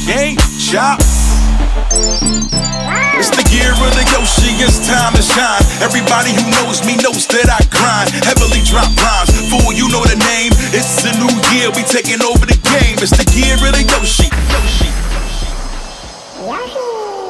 GameChops. It's the year of the Yoshi, it's time to shine. Everybody who knows me knows that I grind. Heavily drop rhymes, fool, you know the name. It's a new year, we taking over the game. It's the year of the Yoshi. Yoshi.